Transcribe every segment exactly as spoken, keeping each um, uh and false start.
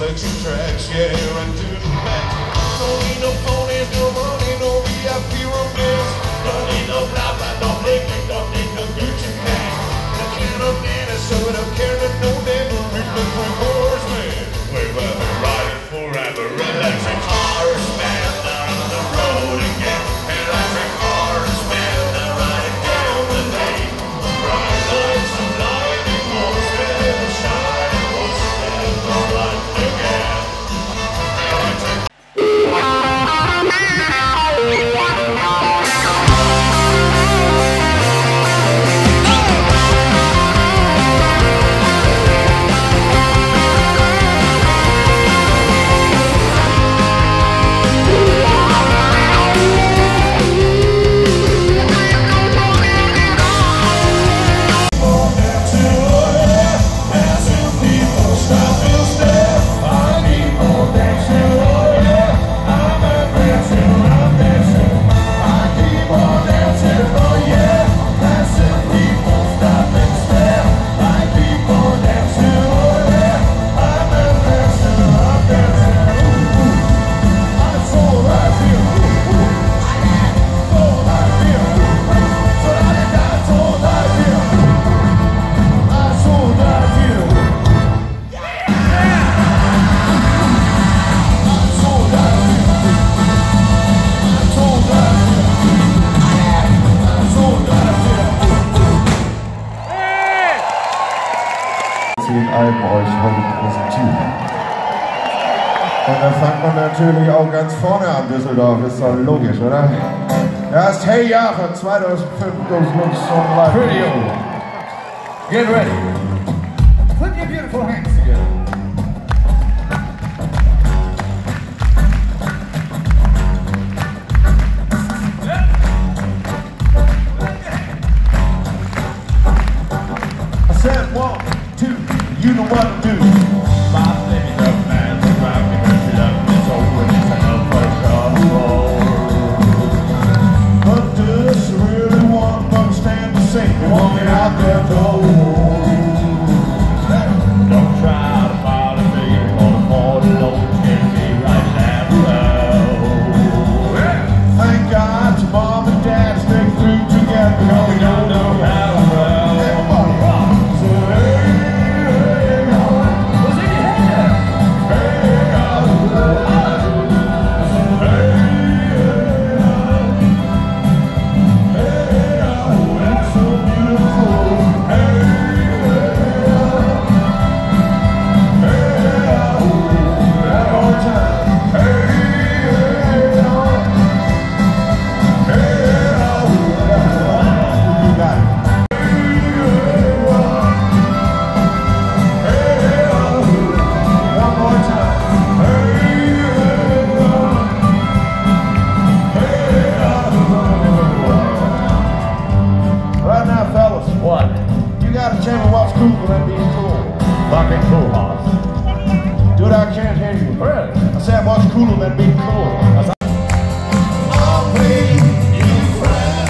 the two tracks, yeah, right to the max. Don't need no ponies, no money, no V I P romance. Don't need no blah blah, don't need no, don't need no Gucci pants. The can of Dennis, so it don't care that no damn the three horsemen. We're riding forever, electric horseman, they're on the road again. Electric horseman, they're riding down the lane. Bright lights and lightning horsemen, shining horsemen, they're riding again. Electric. Alben euch heute präsentieren. Und da fängt man natürlich auch ganz vorne an, Düsseldorf, ist doch logisch, oder? Das Hey Ja von zweitausendfünf, those looks so like pretty old. Get ready. Put your beautiful hands together. I said one, two, you know what to do. My baby's up, man, so rock me, push it up, it's over, it's enough for sure. But does you really want to understand the same? You're walking out that door. Don't try to follow me, you're gonna fall, don't get me right now. Thank God your mom and dad stay through together. No, we don't know how to roll. Everybody rock. Fucking cool, Hoss. Dude, I can't hear you. Really? I said, what's cooler than being cool? I'll pay you friend.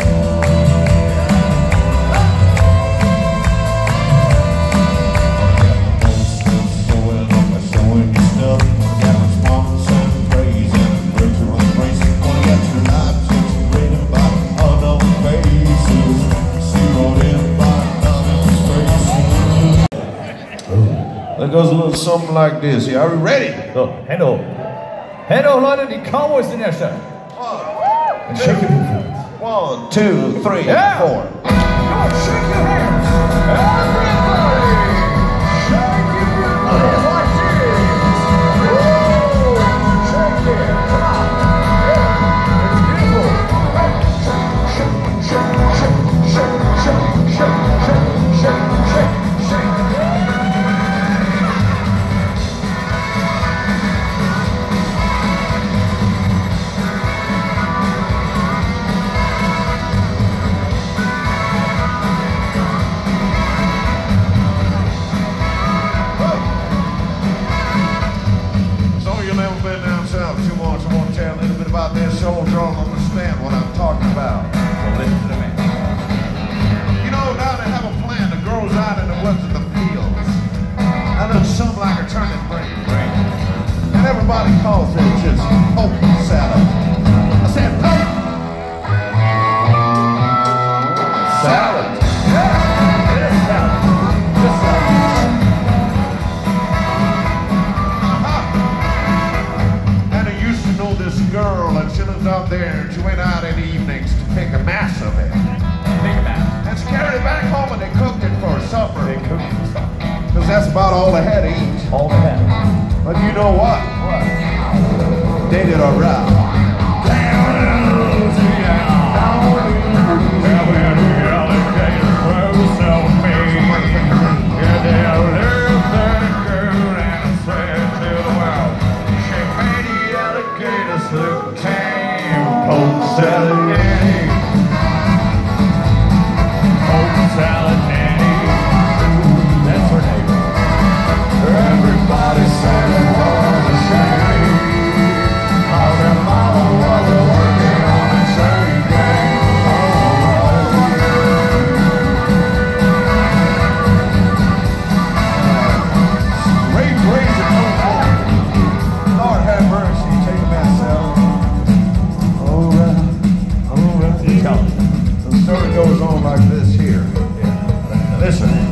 That goes a little something like this. Yeah, are we ready? So, Hände hoch. Hände hoch, Leute, die Cowboys in der Stadt. And shake your boots. One, two, three, Yeah. four. Go on, shake your hands. Everybody, shake your boots like this. Woo! Shake it. Come on. Yeah. It's beautiful. Shake, shake, shake, shake, shake, shake, shake, shake, shake, shake. Spaniards went out in the evenings to pick a mass of it. Think about it. And carried it back home and they cooked it for supper. They cooked it for supper. Because that's about all they had to eat. All they had. But you know what? What? They did a row. Down in Louisiana, where the alligators were so mean. Yeah, they lived in a girl and I said to the world, she made the alligators look tame. Poke salad nanny, poke salad nanny. That's her name. Everybody said it was a shame how their mama was working on a shady day. Great praise and no more. Lord have mercy, take that cell. All right, all right. Tell me. The story goes on like this here. Listen.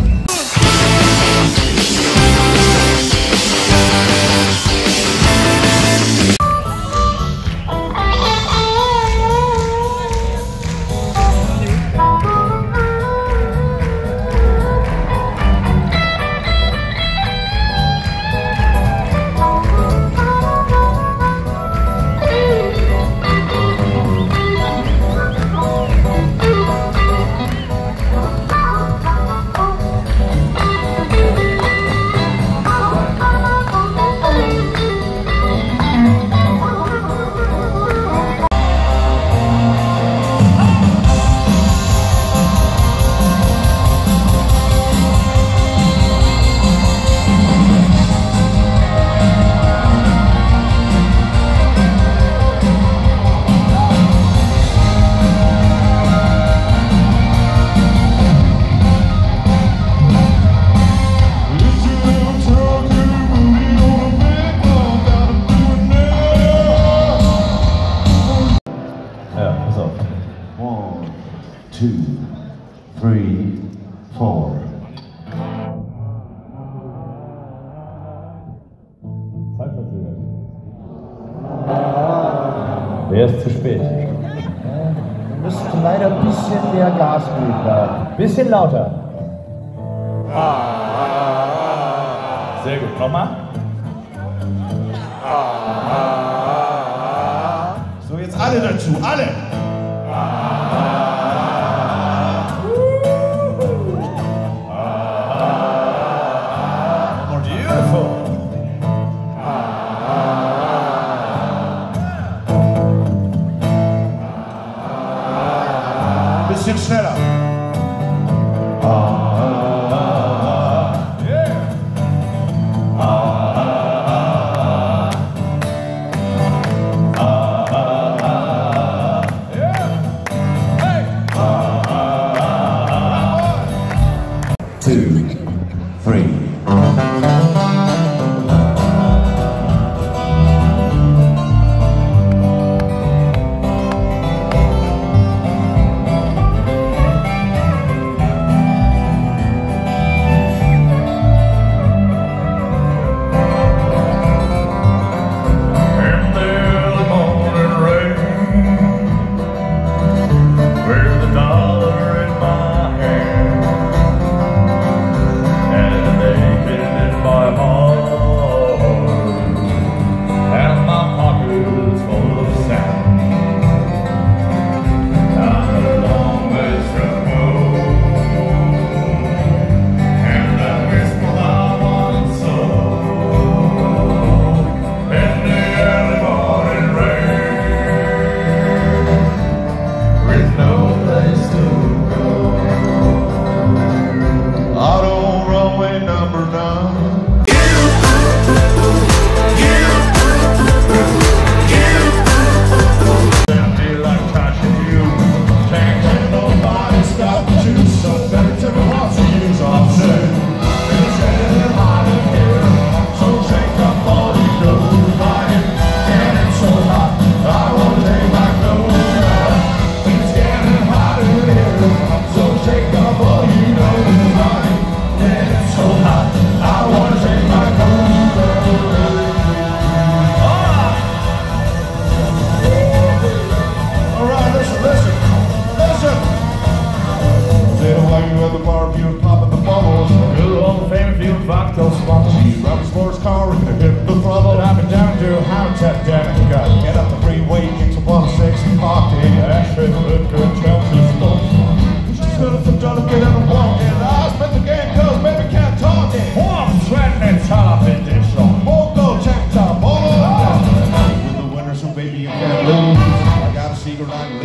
Ja, pass auf. One, two, three, four. Zeitverzögert. Wer ist zu spät? Wir müssten leider ein bisschen mehr Gas geben da. Bisschen lauter. Sehr gut. Nochmal. So, jetzt alle dazu, alle! Beautiful. Bisschen schneller. Two, three.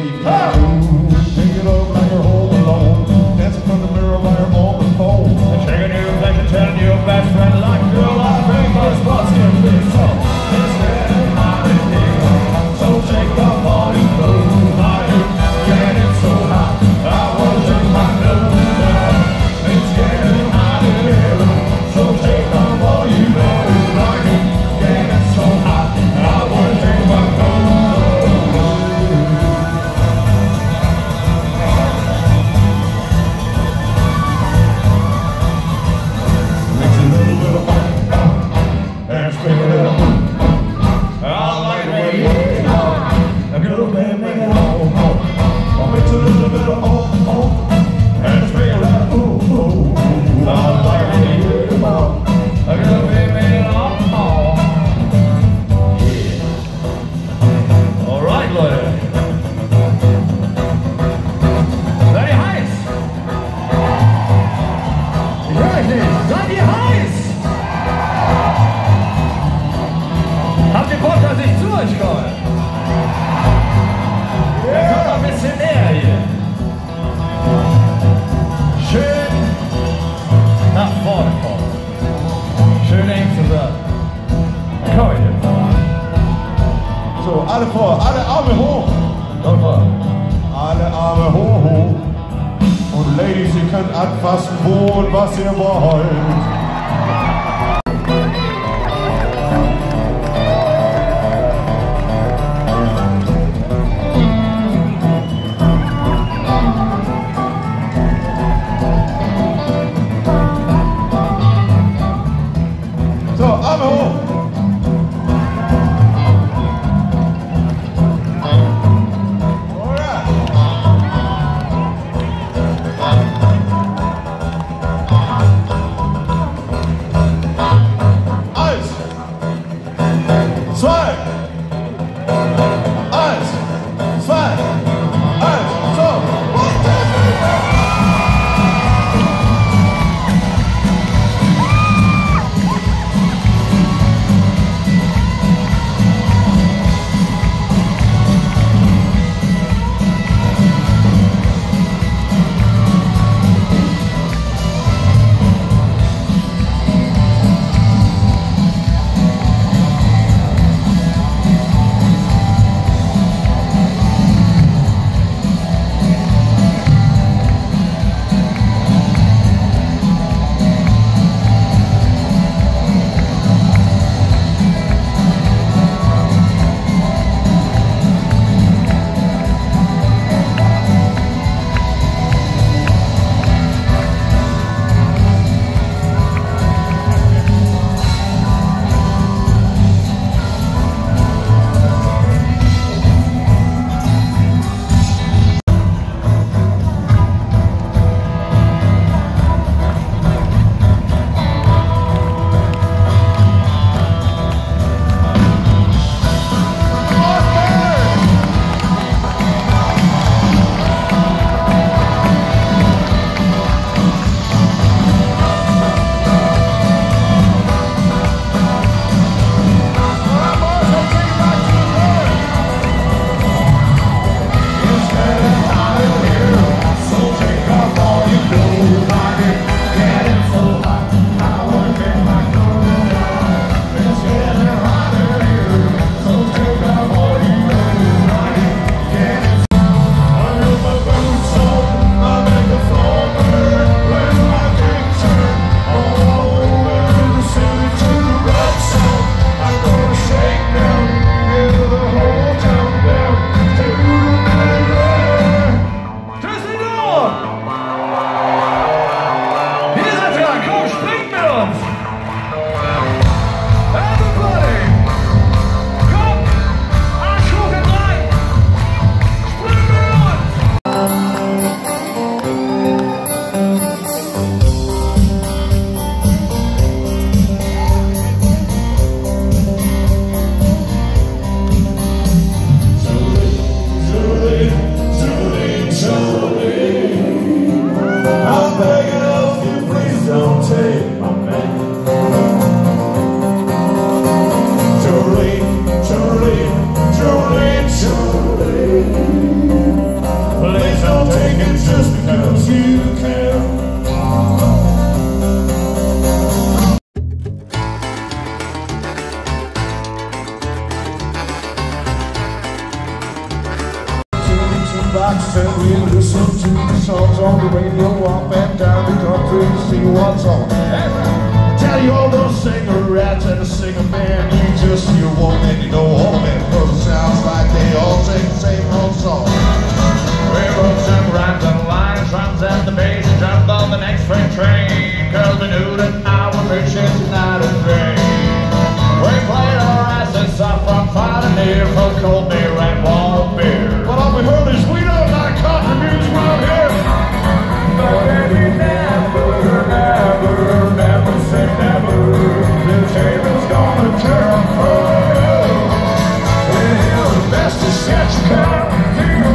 if you do. Pick it up like you're home alone. Dancing from the mirror while you're on the phone. Taking you back and telling your best friend like you're laughing, but what's gonna be so? It's getting hot in here, so take off all your clothes. Are you getting so hot? I wanna take my nose down. It's getting hot in here, so take off all your clothes. Are you getting so hot? I wanna take my nose down. So, alle vor, alle Arme hoch. Alle Arme hoch, hoch. Und Ladies, ihr könnt anfassen, wo und was ihr wollt. So, Arme hoch. you can. Box and we listen to the songs on the radio, up and down the country to see what's on. Tell you all those cigarettes and a singer band, you just hear one and you know all of it, cause it sounds like they all sing the same old song. We wrote some rhymes and lines, drums at the bass, and jumped on the next freight train, cause we knew that our mission tonight is great. We played our asses off from far and near for cold beer and warm beer. But all we heard is we don't like country music around here. But baby, never, never, never say never. The table's gonna turn for you. Well, the best is yet to come.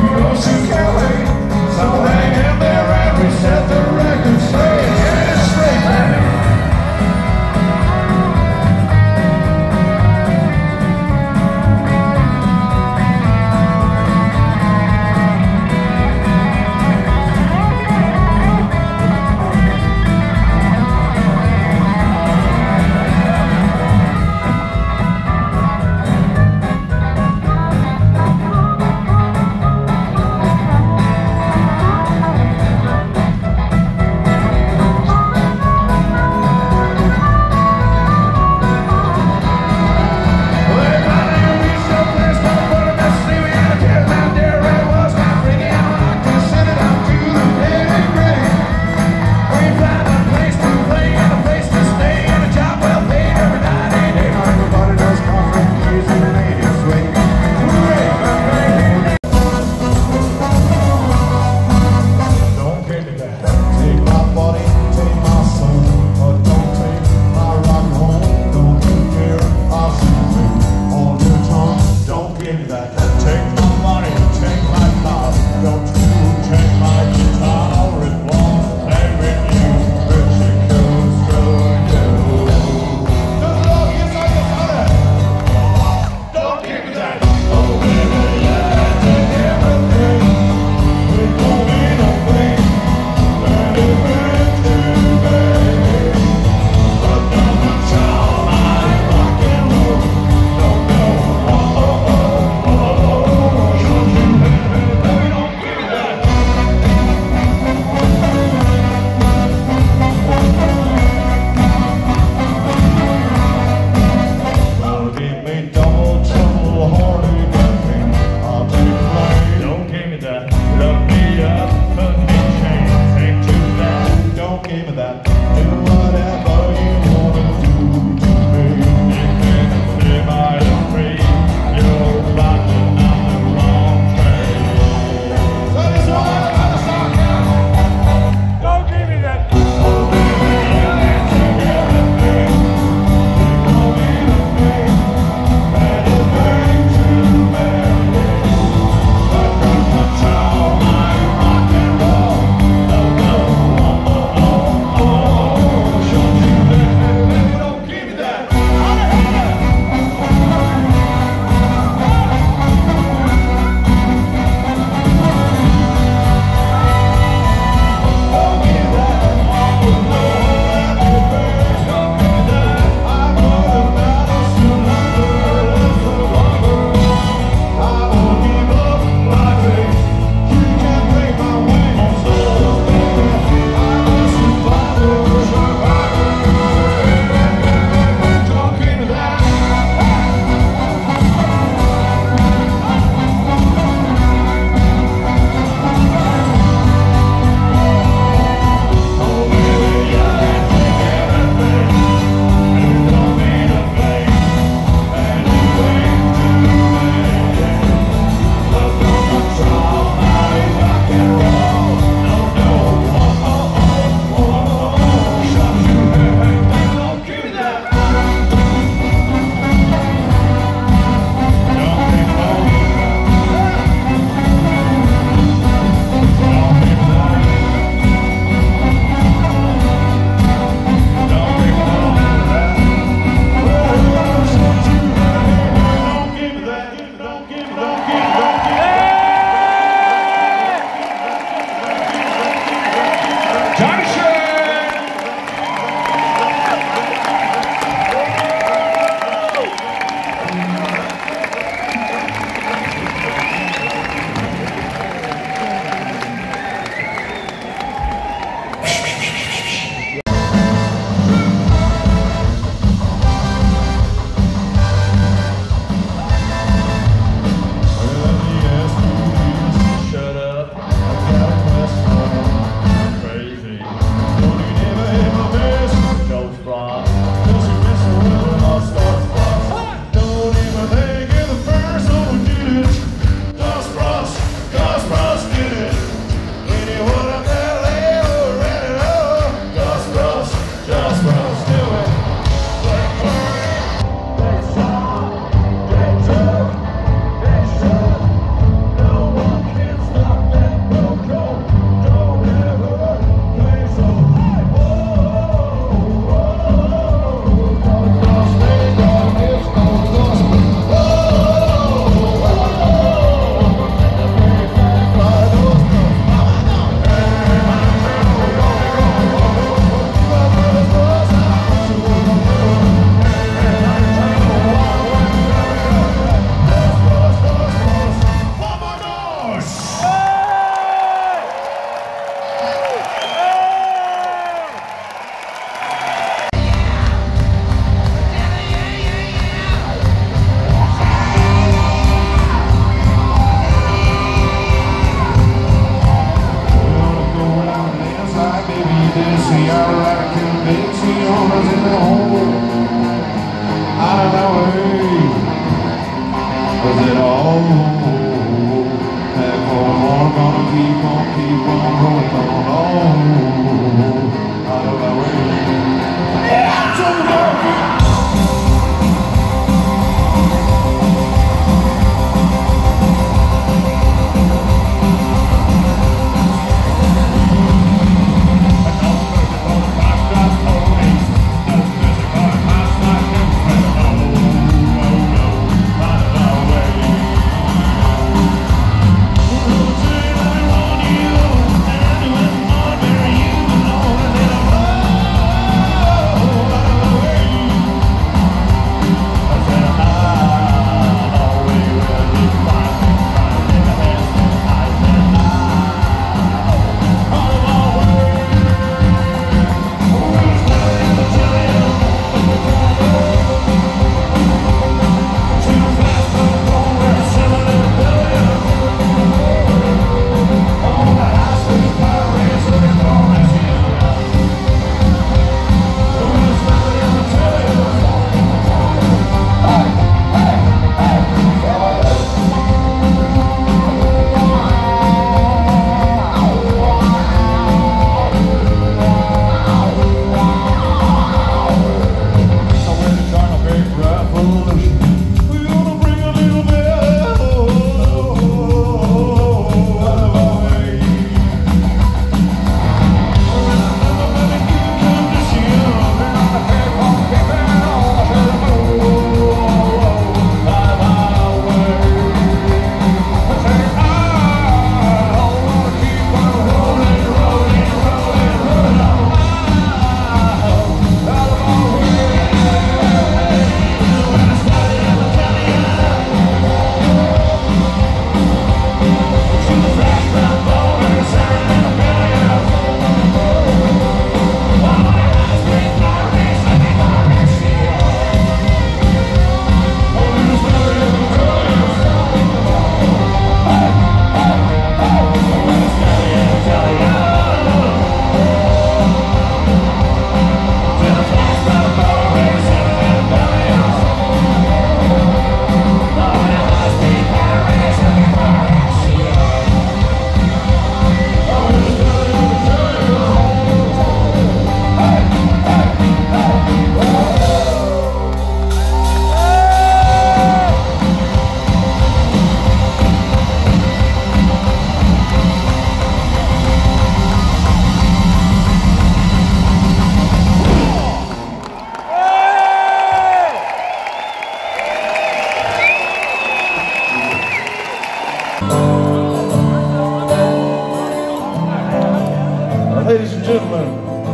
ladies and gentlemen,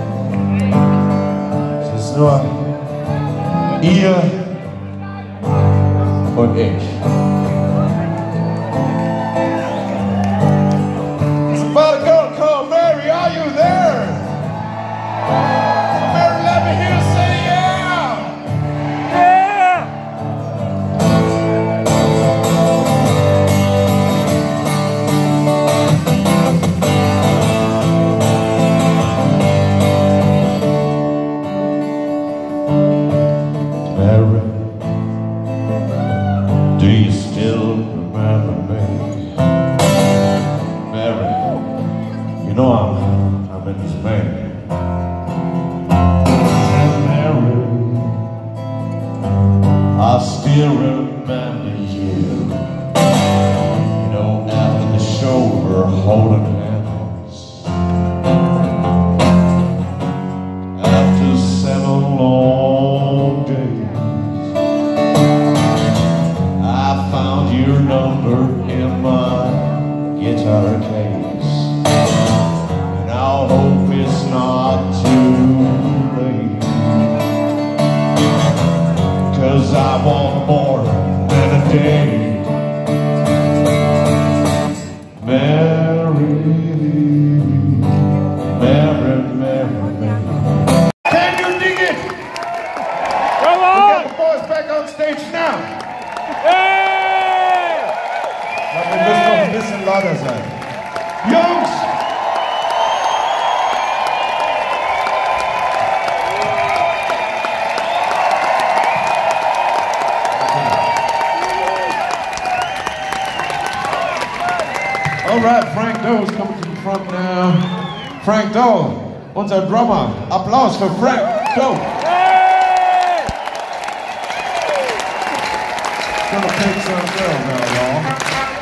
es ist nur ihr und ich. It's about a girl called Mary. Are you there? Mary, let me hear you say yeah. Yeah. Mary, do you still remember me? Mary, you know I'm, I'm in this band. Mary, I still remember you. You know, after the show we're holding hands. After seven long days, I found your number in my guitar case, and I hope it's not too late, 'cause I want more than a day. Mary, Mary, Mary, Mary. Can you dig it? Come on! We got the boys back on stage now. Aber wir müssen noch ein bisschen lauter sein. Jungs! All right, Frank Doe's coming to the front now. Frank Doe, unser Drummer. Applaus für Frank Doe. Gonna take some girl now, y'all.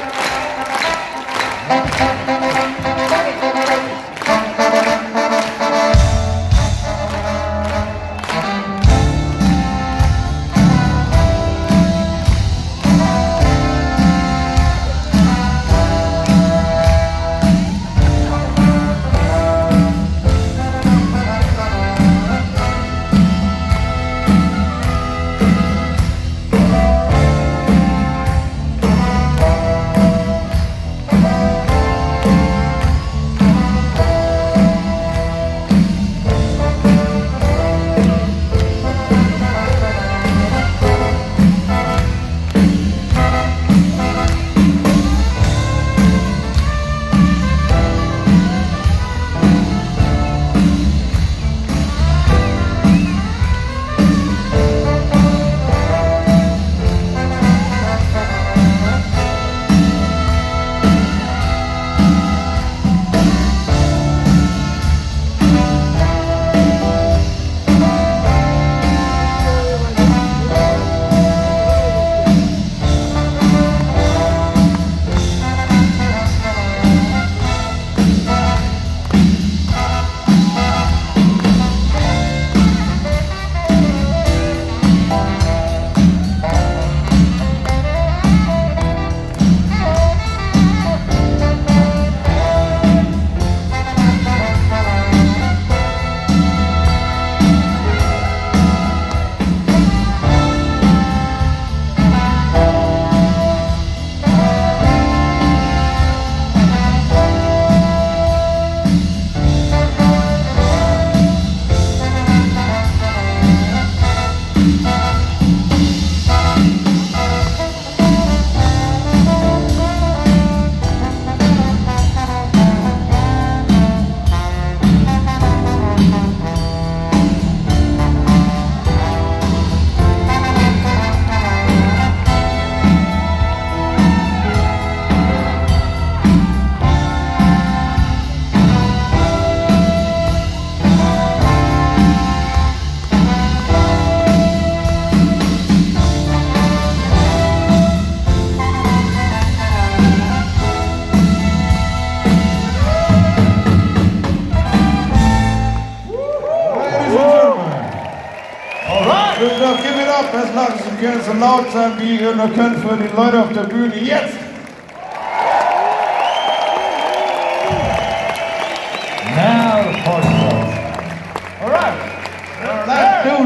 Give it up as laut as you können, so laut sein, wie ihr nur könnt für die Leute auf der Bühne. Jetzt! Now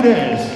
this.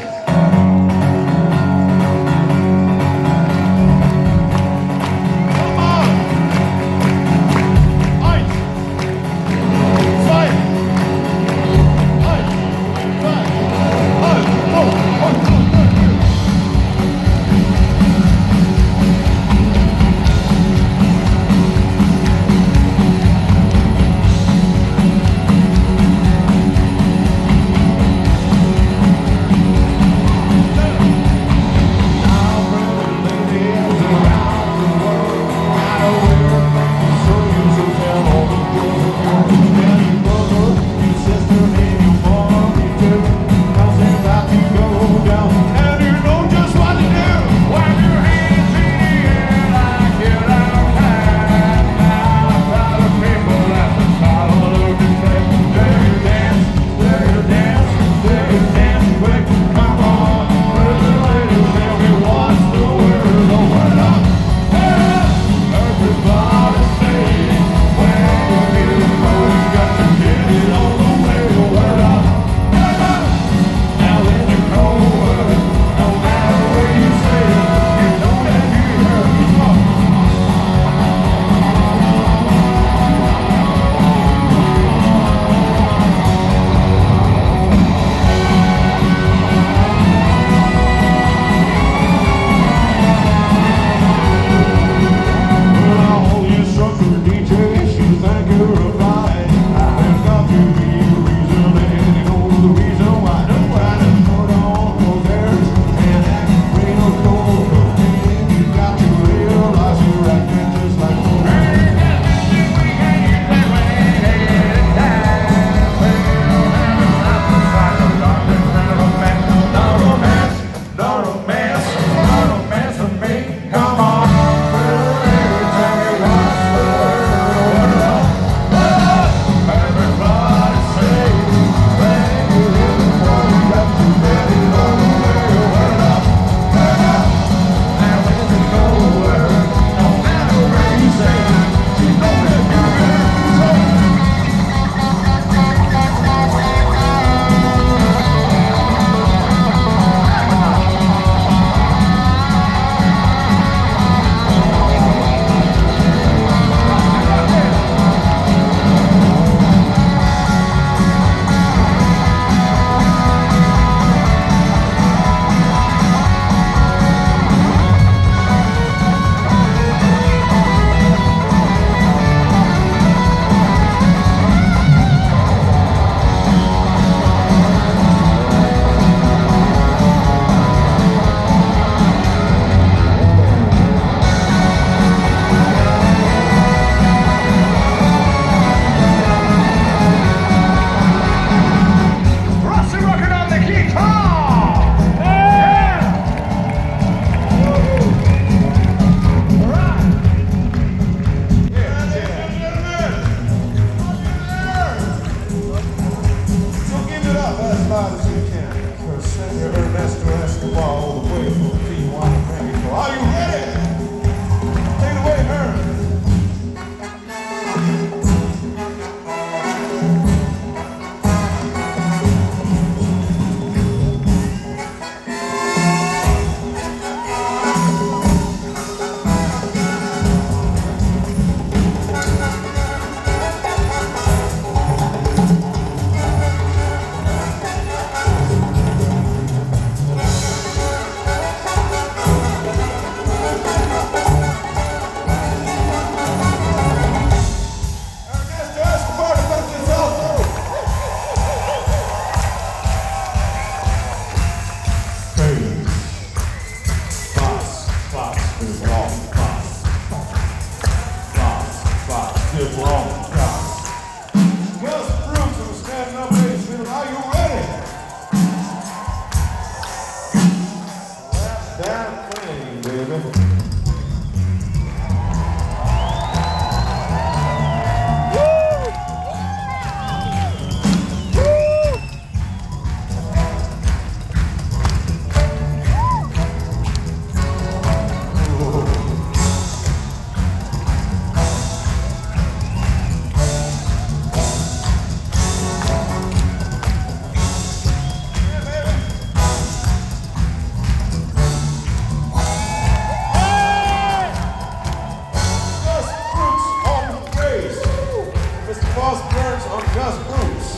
Boys on Gus Boots.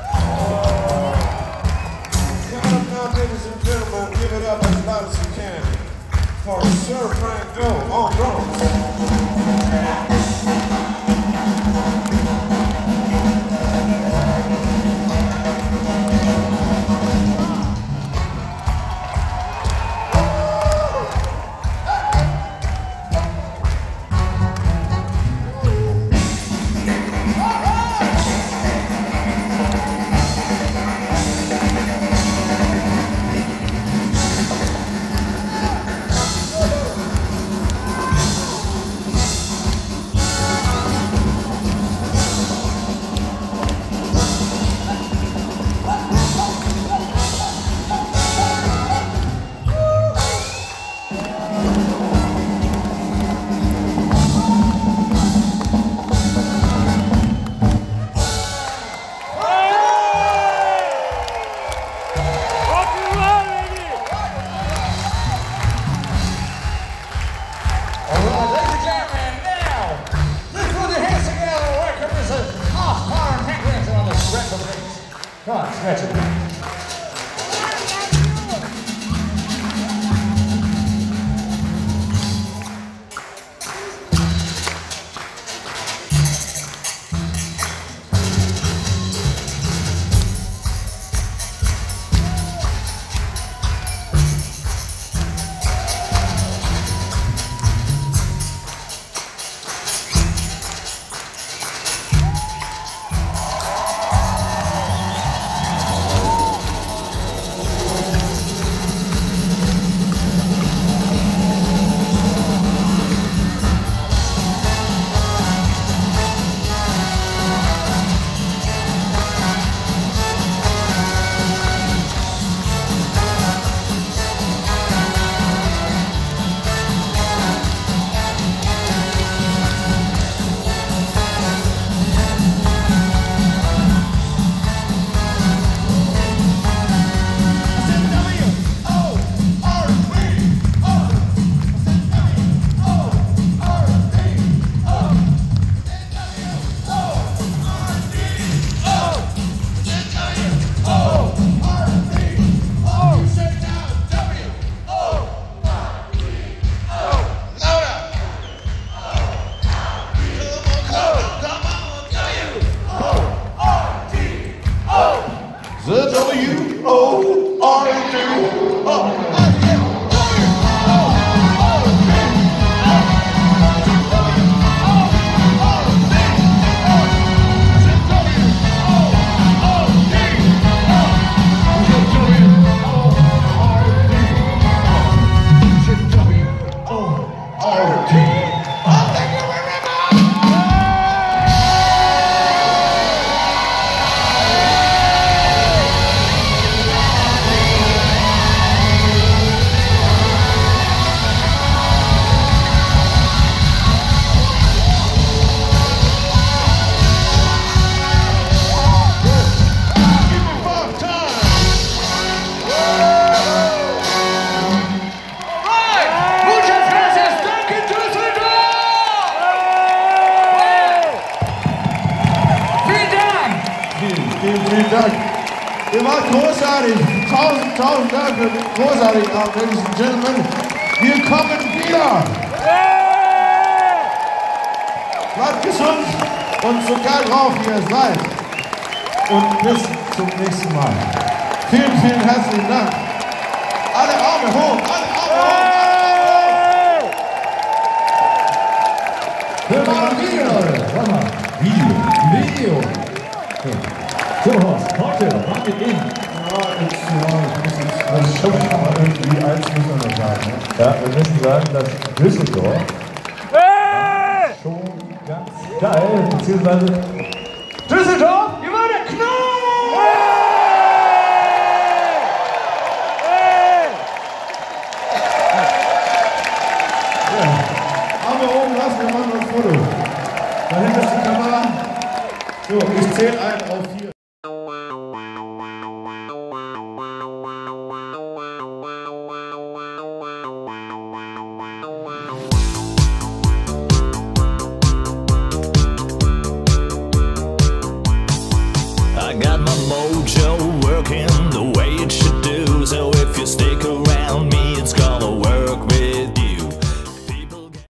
Coming up now, ladies and gentlemen, give it up as loud as you can for Sir Frank Go on drums. Come on, scratch it. The W O R D. Oh. Vielen Dank. Ihr wart großartig. Tausend, tausend Dank für großartig, ladies and gentlemen. Wir kommen wieder. Bleibt gesund und so geil drauf, wie ihr seid. Und bis zum nächsten Mal. Vielen, vielen herzlichen Dank. Alle Arme hoch, alle Arme hoch, alle Arme hoch. Hör mal Video, Leute. Warte mal. Video. Video. So, Horst, heute, mach mit ihm. Ja, jetzt, ja, ich muss jetzt, das ist schon mal irgendwie eins müssen wir sagen. Ne? Ja, wir müssen sagen, dass Düsseldorf hey! schon ganz geil, beziehungsweise Düsseldorf, ihr war der Knall! Hey! Ja, Arme oben lassen, wir machen ein Foto. Dahinter ist die Kamera. So, ich zähle ein auf vier. I got my mojo working the way